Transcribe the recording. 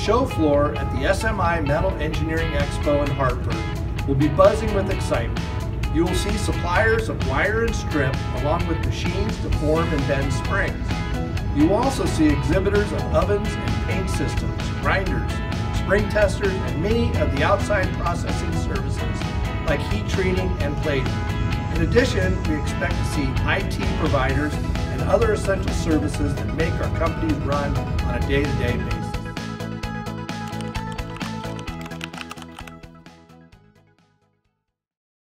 show floor at the SMI Metal Engineering Expo in Hartford will be buzzing with excitement. You will see suppliers of wire and strip along with machines to form and bend springs. You will also see exhibitors of ovens and paint systems, grinders, spring testers, and many of the outside processing services like heat treating and plating. In addition, we expect to see IT providers and other essential services that make our companies run on a day-to-day basis.